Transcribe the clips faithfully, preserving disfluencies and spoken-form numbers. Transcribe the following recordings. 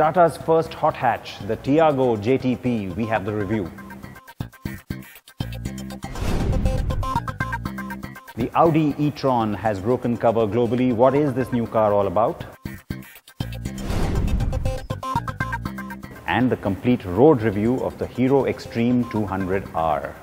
Tata's first hot hatch, the Tiago J T P, we have the review. The Audi e-Tron has broken cover globally. What is this new car all about? And the complete road review of the Hero Xtreme two hundred R.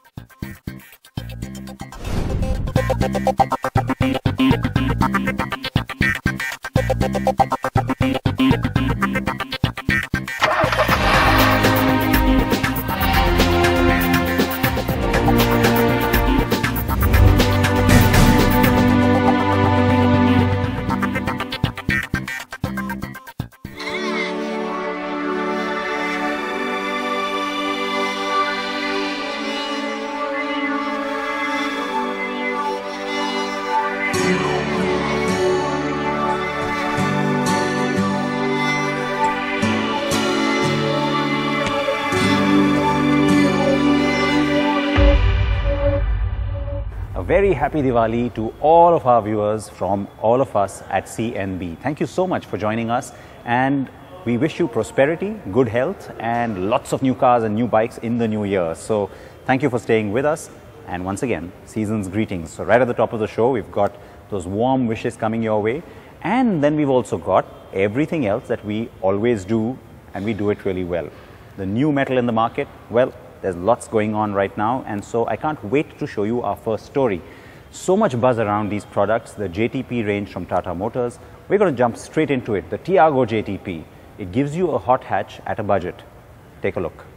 A very happy Diwali to all of our viewers from all of us at C N B. Thank you so much for joining us, and we wish you prosperity, good health and lots of new cars and new bikes in the new year. So thank you for staying with us, and once again, season's greetings. So right at the top of the show, we've got those warm wishes coming your way, and then we've also got everything else that we always do, and we do it really well. The new metal in the market, well, there's lots going on right now, and so I can't wait to show you our first story. So much buzz around these products, the J T P range from Tata Motors. We're going to jump straight into it, the Tiago J T P. It gives you a hot hatch at a budget. Take a look.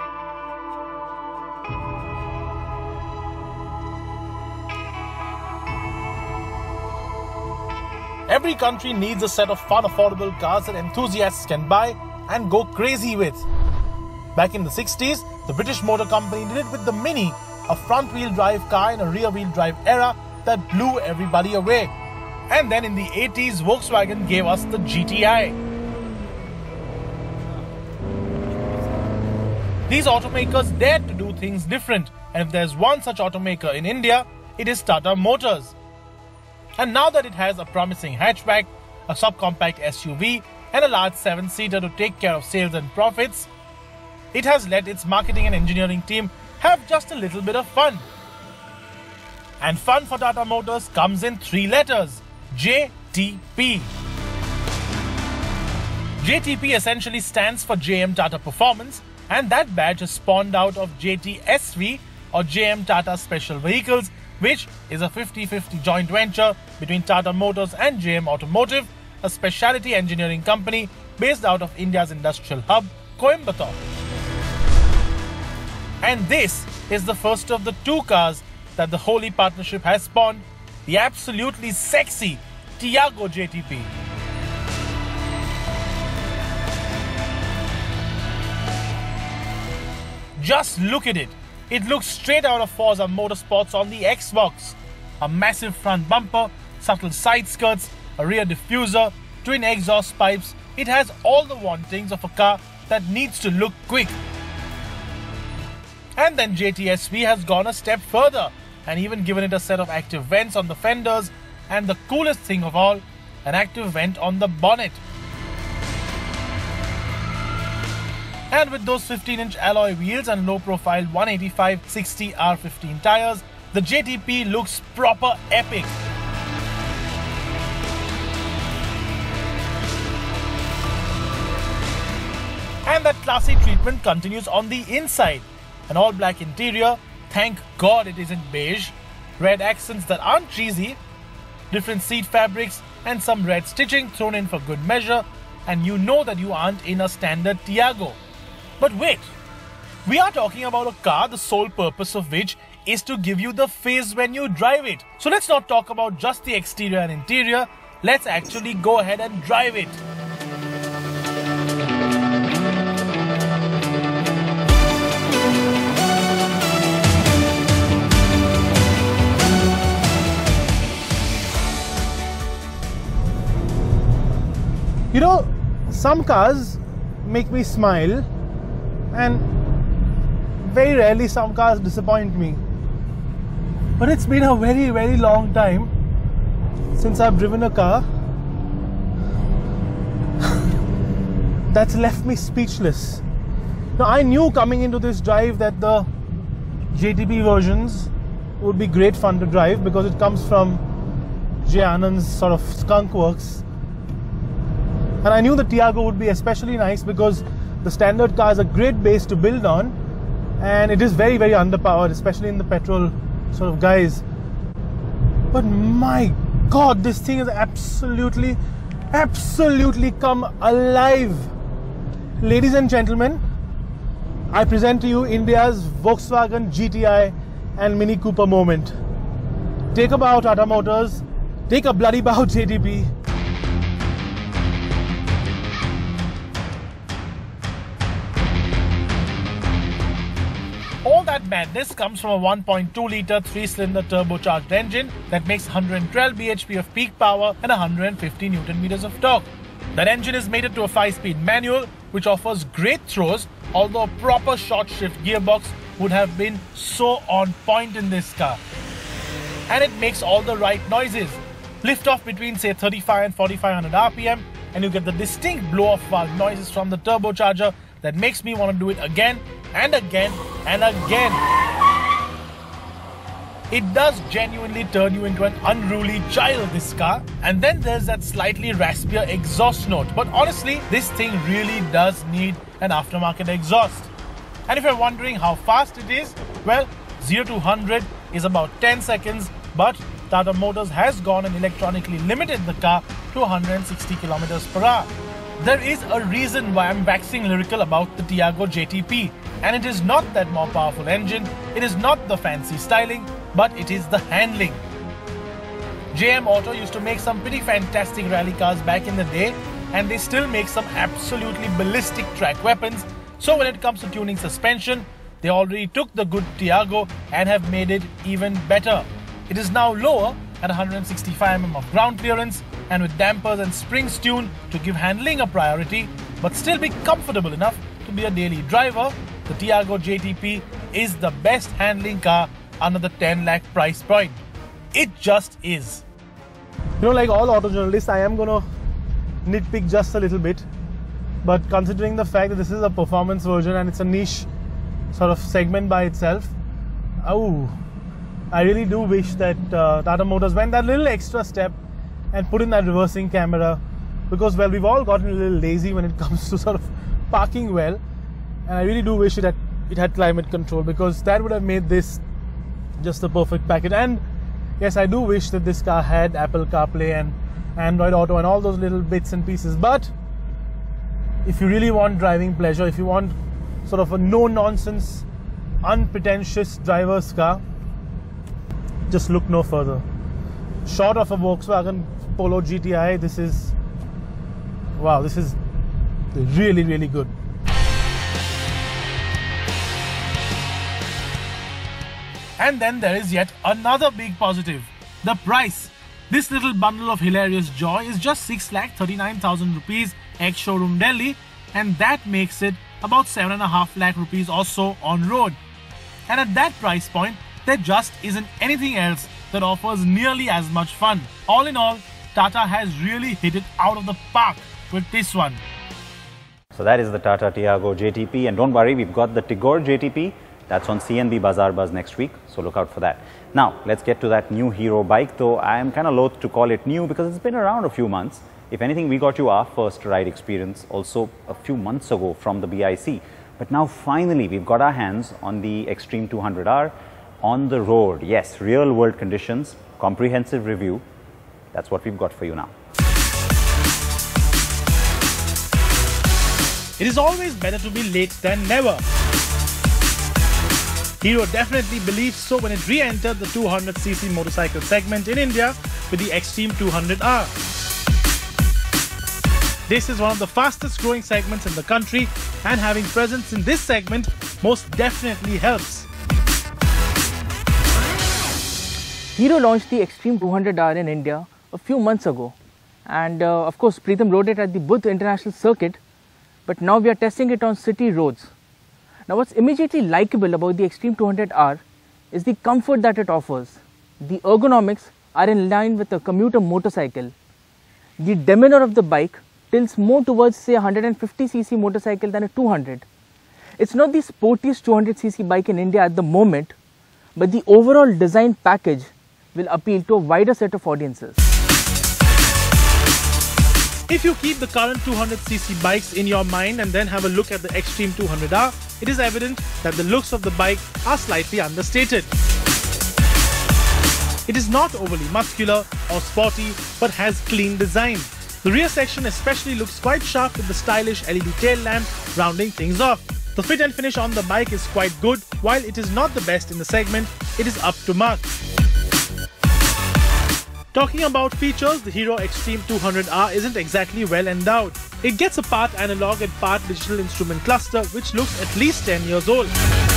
Every country needs a set of fun, affordable cars that enthusiasts can buy and go crazy with. Back in the sixties, the British Motor Company did it with the Mini, a front-wheel drive car in a rear-wheel drive era that blew everybody away. And then in the eighties, Volkswagen gave us the G T I. These automakers dared to do things different, and if there's one such automaker in India, it is Tata Motors. And now that it has a promising hatchback, a subcompact S U V and a large seven-seater to take care of sales and profits, it has let its marketing and engineering team have just a little bit of fun. And fun for Tata Motors comes in three letters: J T P. J T P essentially stands for J M Tata Performance, and that badge is spawned out of J T S V or J M Tata Special Vehicles, which is a fifty fifty joint venture between Tata Motors and J M Automotive, a specialty engineering company based out of India's industrial hub, Coimbatore. And this is the first of the two cars that the holy partnership has spawned, the absolutely sexy Tiago J T P. Just look at it. It looks straight out of Forza Motorsports on the Xbox. A massive front bumper, subtle side skirts, a rear diffuser, twin exhaust pipes. It has all the wantings of a car that needs to look quick. And then J T S V has gone a step further and even given it a set of active vents on the fenders, and the coolest thing of all, an active vent on the bonnet. And with those fifteen inch alloy wheels and low profile one eighty-five sixty R fifteen tires, the J T P looks proper epic. And that classy treatment continues on the inside. An all black interior, thank God it isn't beige, red accents that aren't cheesy, different seat fabrics and some red stitching thrown in for good measure, and you know that you aren't in a standard Tiago. But wait, we are talking about a car the sole purpose of which is to give you the fizz when you drive it. So let's not talk about just the exterior and interior, let's actually go ahead and drive it. You know, some cars make me smile, and very rarely some cars disappoint me. But it's been a very, very long time since I've driven a car that's left me speechless. Now, I knew coming into this drive that the J T P versions would be great fun to drive because it comes from J. Anand's sort of skunk works. And I knew the Tiago would be especially nice because the standard car is a great base to build on, and it is very, very underpowered, especially in the petrol sort of guys. But my God, this thing is absolutely, absolutely come alive. Ladies and gentlemen, I present to you India's Volkswagen G T I and Mini Cooper moment. Take a bow, Tata Motors. Take a bloody bow, J T P. All that madness comes from a one point two litre three-cylinder turbocharged engine that makes one hundred twelve b h p of peak power and one hundred fifty newton meters of torque. That engine is mated to a five-speed manual which offers great throws, although a proper short shift gearbox would have been so on point in this car. And it makes all the right noises. Lift off between say thirty-five and forty-five hundred R P M and you get the distinct blow-off valve noises from the turbocharger that makes me want to do it again and again and again. It does genuinely turn you into an unruly child, this car. And then there's that slightly raspier exhaust note. But honestly, this thing really does need an aftermarket exhaust. And if you're wondering how fast it is, well, zero to one hundred is about ten seconds, but Tata Motors has gone and electronically limited the car to one hundred sixty kilometers per hour. There is a reason why I'm waxing lyrical about the Tiago J T P, and it is not that more powerful engine, it is not the fancy styling, but it is the handling. J M Auto used to make some pretty fantastic rally cars back in the day, and they still make some absolutely ballistic track weapons. So when it comes to tuning suspension, they already took the good Tiago and have made it even better. It is now lower at one hundred sixty-five millimeters of ground clearance and with dampers and springs tuned to give handling a priority, but still be comfortable enough to be a daily driver. The Tiago J T P is the best handling car under the ten lakh price point. It just is. You know, like all auto journalists, I am going to nitpick just a little bit, but considering the fact that this is a performance version and it's a niche sort of segment by itself, oh, I really do wish that uh, Tata Motors went that little extra step and put in that reversing camera, because, well, we've all gotten a little lazy when it comes to sort of parking well, and I really do wish it had, it had climate control, because that would have made this just the perfect package. And yes, I do wish that this car had Apple CarPlay and Android Auto and all those little bits and pieces, but if you really want driving pleasure, if you want sort of a no-nonsense, unpretentious driver's car, just look no further. Short of a Volkswagen Polo G T I, this is, wow, this is really, really good. And then there is yet another big positive, the price. This little bundle of hilarious joy is just six lakh thirty-nine thousand rupees ex-showroom Delhi, and that makes it about seven and a half lakh rupees or so on road. And at that price point, there just isn't anything else that offers nearly as much fun. All in all, Tata has really hit it out of the park with this one. So that is the Tata Tiago J T P, and don't worry, we've got the Tigor J T P. That's on C N B Bazaar Buzz next week, so look out for that. Now, let's get to that new Hero bike, though I am kind of loath to call it new because it's been around a few months. If anything, we got you our first ride experience also a few months ago from the B I C. But now finally, we've got our hands on the Xtreme two hundred R on the road. Yes, real world conditions, comprehensive review. That's what we've got for you now. It is always better to be late than never. Hero definitely believes so when it re-entered the two hundred c c motorcycle segment in India with the Xtreme two hundred R. This is one of the fastest growing segments in the country, and having presence in this segment most definitely helps. Hero launched the Xtreme two hundred R in India a few months ago, and uh, of course Preetham rode it at the Buddh International Circuit, but now we are testing it on city roads. Now what's immediately likable about the Xtreme two hundred R is the comfort that it offers. The ergonomics are in line with a commuter motorcycle. The demeanor of the bike tilts more towards say a one hundred fifty c c motorcycle than a two hundred. It's not the sportiest two hundred c c bike in India at the moment, but the overall design package will appeal to a wider set of audiences. If you keep the current two hundred c c bikes in your mind and then have a look at the Xtreme two hundred R, it is evident that the looks of the bike are slightly understated. It is not overly muscular or sporty, but has clean design. The rear section especially looks quite sharp with the stylish L E D tail lamp rounding things off. The fit and finish on the bike is quite good. While it is not the best in the segment, it is up to mark. Talking about features, the Hero Xtreme two hundred R isn't exactly well endowed. It gets a part analog and part digital instrument cluster which looks at least ten years old.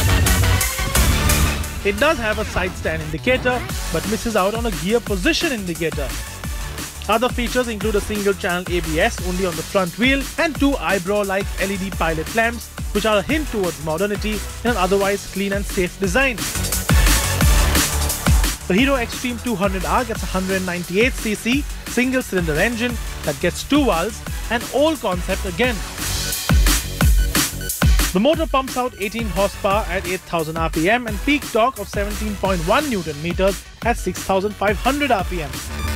It does have a side stand indicator but misses out on a gear position indicator. Other features include a single channel A B S only on the front wheel and two eyebrow-like L E D pilot lamps which are a hint towards modernity in an otherwise clean and safe design. The Hero Xtreme two hundred R gets a one hundred ninety-eight c c single cylinder engine that gets two valves and old concept again. The motor pumps out eighteen horsepower at eight thousand R P M and peak torque of seventeen point one newton meters at six thousand five hundred R P M.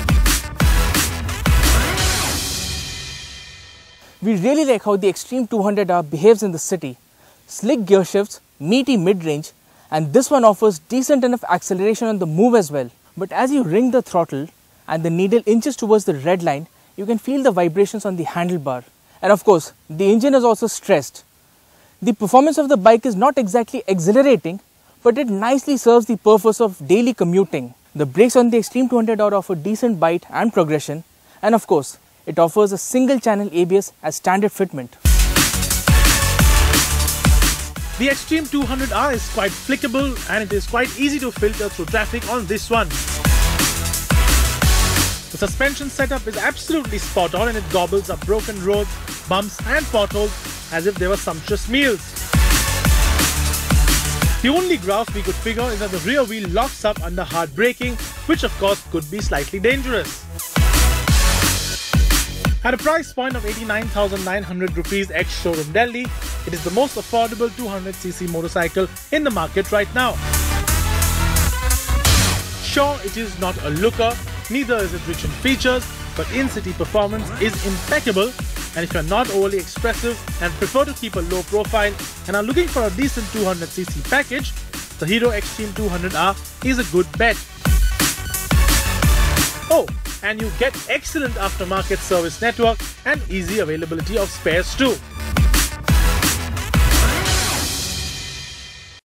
We really like how the Xtreme two hundred R behaves in the city. Slick gear shifts, meaty mid-range, and this one offers decent enough acceleration on the move as well. But as you ring the throttle and the needle inches towards the red line, you can feel the vibrations on the handlebar. And of course, the engine is also stressed. The performance of the bike is not exactly exhilarating, but it nicely serves the purpose of daily commuting. The brakes on the Xtreme two hundred R offer decent bite and progression, and of course, it offers a single channel A B S as standard fitment. The Xtreme two hundred R is quite flickable and it is quite easy to filter through traffic on this one. The suspension setup is absolutely spot on and it gobbles up broken roads, bumps and potholes as if they were sumptuous meals. The only grouse we could figure is that the rear wheel locks up under hard braking, which of course could be slightly dangerous. At a price point of eighty-nine thousand nine hundred rupees ex-showroom Delhi, it is the most affordable two hundred c c motorcycle in the market right now. Sure, it is not a looker, neither is it rich in features, but in-city performance is impeccable, and if you're not overly expressive and prefer to keep a low profile and are looking for a decent two hundred c c package, the Hero Xtreme two hundred R is a good bet. Oh, and you get excellent aftermarket service network and easy availability of spares too.